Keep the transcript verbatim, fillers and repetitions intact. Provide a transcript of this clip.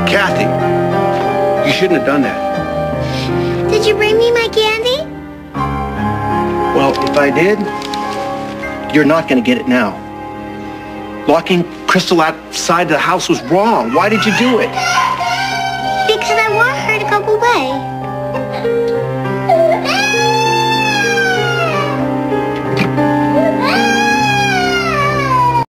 Kathy, you shouldn't have done that. Did you bring me my candy? Well, if I did, you're not going to get it now. Locking Krystal outside the house was wrong. Why did you do it? Because I want her to go away.